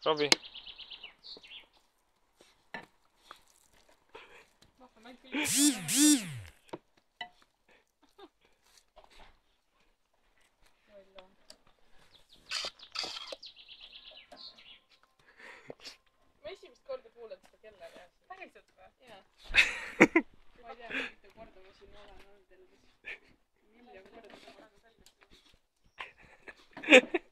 Robbie. Ma esimest korda kuulen seda kella käes. Päriselt või? Jaa. Ma ei tea, mitu korda ma siin olen olnud elus. Miljon korda.